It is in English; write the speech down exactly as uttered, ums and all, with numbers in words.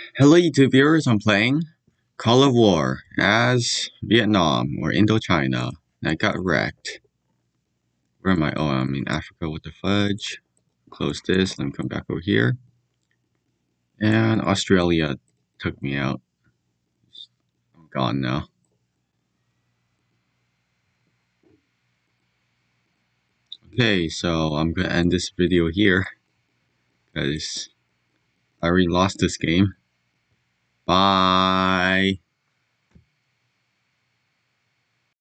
Hello YouTube viewers, I'm playing Call of War as Vietnam or Indochina. I got wrecked. Where am I? Oh, I'm in Africa. What the fudge? Close this, let me come back over here. And Australia took me out. I'm gone now. Okay, so I'm gonna end this video here because I already lost this game. Bye!